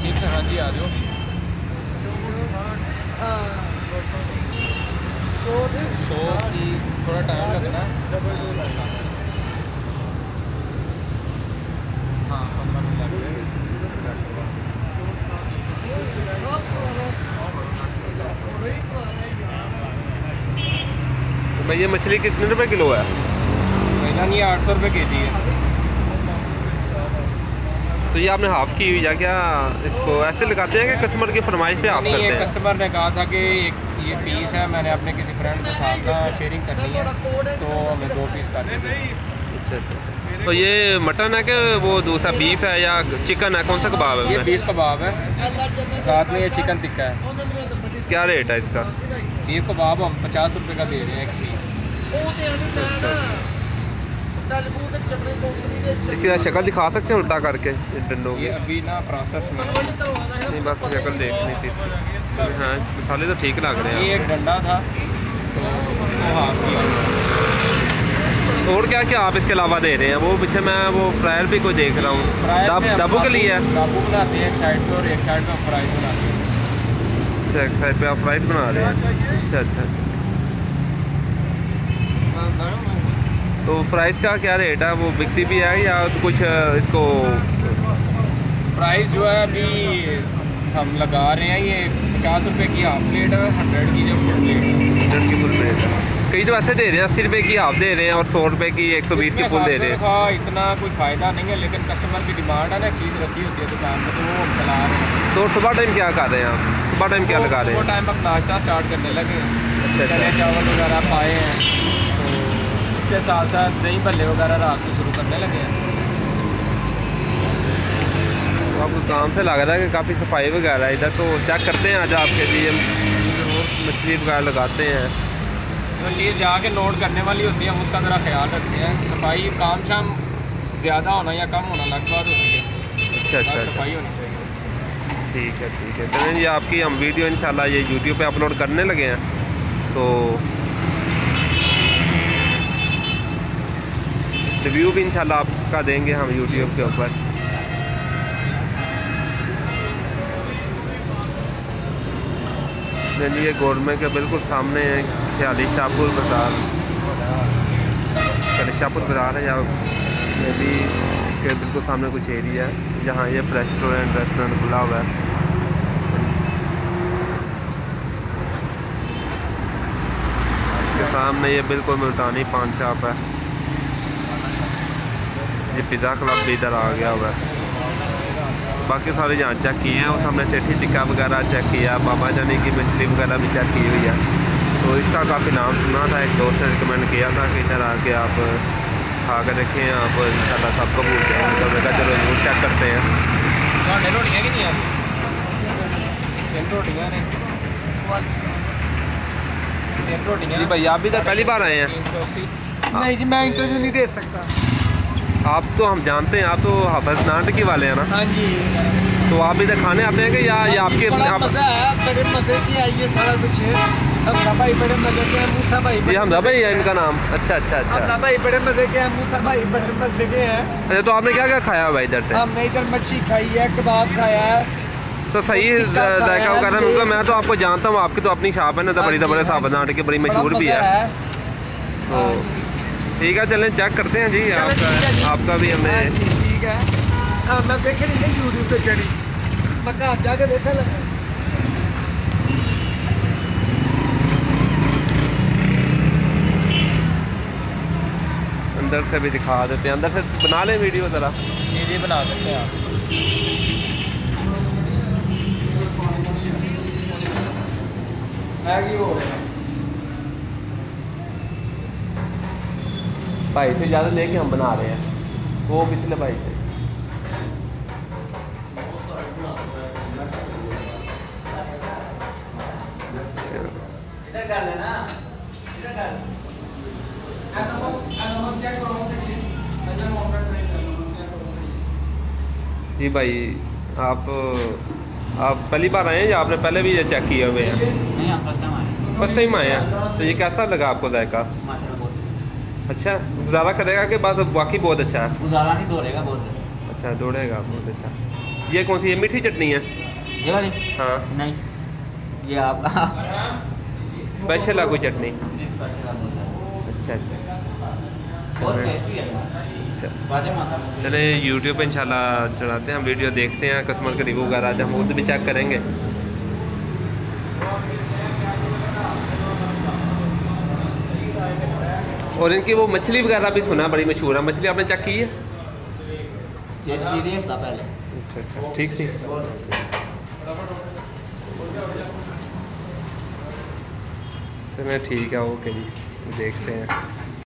Chips हाँ जी आ जाओ। 100 की थोड़ा टाइम लगना। हाँ 15 मिनट लग गए। भाई ये मछली कितने रुपए किलो है? भाईजान ये 800 रुपये केजी है। तो ये आपने हाफ़ की हुई या क्या? इसको ऐसे लगाते हैं कि कस्टमर की फरमाइश पे हाफ नहीं, करते ये हैं? कस्टमर ने कहा था कि ये पीस है, मैंने अपने किसी फ्रेंड के साथ ना शेयरिंग करनी है तो हमें 2 पीस कर दीजिए। अच्छा। तो ये मटन है कि वो दूसरा बीफ है या चिकन है? कौन सा कबाब है? ये बीफ कबाब है, साथ में ये चिकन टिक्का है। क्या रेट है इसका? बीफ कबाब हम 50 रुपये का दे रहे हैं एक सी। इसकी शक्ल दिखा सकते हैं उल्टा करके डंडों की? ये अभी ना प्रोसेस में नहीं, बस शक्ल देखनी थी इसकी। हाँ मसाले तो ठीक लग रहे हैं। ये एक डंडा था तो उसको हाफ किया। और क्या क्या आप इसके अलावा दे रहे हैं? वो पीछे मैं वो फ्रायर भी कोई देख रहा हूँ, दाबू के लिए है? दाबू बनाते हैं एक साइड पे और एक साइड पे फ्राई बनाते हैं। अच्छा, एक साइड पे आप फ्राइज बना रहे हैं। अच्छा। तो फ्राइज़ का क्या रेट है? वो बिकती भी है या कुछ इसको? प्राइस जो है अभी हम लगा रहे हैं, ये 50 रुपये की हाफ प्लेट है, 100 की जब फुल प्लेट है। 100 की फुल प्लेट है। कई तो ऐसे दे रहे हैं 80 रुपये की हाफ दे रहे हैं और 100 रुपये की 120 की फुल दे रहे हैं। हाँ, इतना कोई फ़ायदा नहीं है, लेकिन कस्टमर की डिमांड है ना, चीज़ रखी होती है दुकान पर तो वो हम चला रहे हैं। तो सुबह टाइम क्या कर रहे हैं आप? सुबह टाइम क्या लगा रहे हैं? सुबह टाइम अब नाश्ता स्टार्ट करने लगे हैं। अच्छा। चने चावल वगैरह पाए हैं, तो उसके साथ साथ दही भल्ले वगैरह रात को शुरू करने लगे हैं। तो आपको काम से लग रहा है कि काफ़ी सफाई वगैरह इधर, तो चेक करते हैं आज आपके लिए मछली वगैरह लगाते हैं। जो चीज़ जाके नोट करने वाली होती है हम उसका ज़रा ख्याल रखते हैं। सफाई काम शाम ज़्यादा होना या कम होना अलग बात होती है। अच्छा। सफाई होनी चाहिए। ठीक है। चलें, ये आपकी हम वीडियो इंशाल्लाह ये यूट्यूब पे अपलोड करने लगे हैं, तो रिव्यू भी इंशाल्लाह आपका देंगे हम यूट्यूब के ऊपर। ये गवर्नमेंट के बिल्कुल सामने है ख्याली शाहपुर बाज़ार। ख्याली शाहपुर बाज़ार है, या ये भी इसके बिल्कुल सामने कुछ एरिया है जहाँ ये रेस्टोरेंट खुला हुआ है। इसके सामने ये बिल्कुल मुल्तानी पान शॉप है। ये पिज़्ज़ा क्लब भी इधर आ गया हुआ है। बाकी सारे यहाँ चेक किए हैं, और हमने सेठी टिक्का वगैरह चेक किया, बाबा जानी की मछली वगैरह भी चेक की हुई है। तो इसका काफ़ी नाम सुना था, एक दोस्त ने रिकमेंड किया था कि इधर आके आप खा कर देखें, आप इंशाल्लाह सबको भूल जाएंगे। तो मैंने कहा चलो जरूर चेक करते हैं। रोटियाँ कि नहीं आती? 3 रोटियाँ ने 3 रोटियाँ। जी भाई, आप भी तो पहली बार आए हैं? 380। नहीं जी, मैं इंटरव्यू नहीं दे सकता। आप तो हम जानते हैं, आप तो हाफिज नाटकी वाले हैं ना? हाँ जी। तो आप इधर खाने आते हैं कि या ये आपके? बड़ा मज़ा है, बड़े मज़े की आई है सारा कुछ है। हमजा भाई बड़े मज़े के हैं, मूसा भाई। ये हमजा भाई है इनका नाम? अच्छा। हमजा भाई बड़े मज़े के हैं, मूसा भाई बड़े मज़े के हैं। अच्छा, तो आपने क्या क्या खाया भाई इधर से? हमने इधर मच्छी खाई है, कबाब खाया है। तो सही जायका वगैरह मिलता? मैं तो आपको जानता हूँ, आपकी तो अपनी शॉप है ना, तो बड़ी ज़बरदस्त हाफिज नाटकी बड़ी मशहूर भी है। तो ठीक है, चलें चेक करते हैं जी। आपका भी हमें ठीक है। हाँ, मैं देखे नहीं यूट्यूब पे चढ़ी, मैं घर जाके देखा लगा। अंदर से भी दिखा देते हैं, अंदर से बना लें वीडियो ज़रा। जी बना सकते हैं आप। मैगी हो रहा है भाई से ज़्यादा लेके हम बना रहे हैं, वो पिछले भाई से। जी भाई, आप पहली बार आए हैं या आपने पहले भी ये चेक किए हुए हैं? नहीं, हम फर्स्ट टाइम आए हैं। तो ये कैसा लगा आपको जायका? अच्छा, गुजारा करेगा कि बस बाकी बहुत अच्छा है? गुजारा नहीं, दौड़ेगा बहुत। अच्छा, दौड़ेगा बहुत अच्छा। ये कौन सी है, मीठी चटनी है? ये वाली हाँ नहीं, ये आप स्पेशल है कोई चटनी? अच्छा अच्छा बहुत टेस्टी है। अच्छा चले यूट्यूब पे इंशाल्लाह चढ़ाते हैं हम वीडियो, देखते हैं कस्टमर के रिव्यू वगैरह, आज हम खुद भी चेक करेंगे। और इनकी वो मछली वगैरह भी सुना बड़ी मशहूर है, मछली आपने चेक की है? पहले। अच्छा अच्छा ठीक ठीक। चलिए ठीक है, ओके जी, देखते हैं।